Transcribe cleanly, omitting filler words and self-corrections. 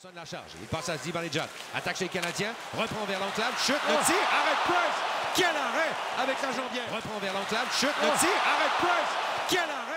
Sonne la charge. Il passe à Zibanejad. Attaque chez les Canadiens. Reprend vers l'enclave. Chute, le tir. Arrête Price. Quel arrêt avec la jambière. Reprend vers l'enclave. Chute, le tir. Arrête Price. Quel arrêt.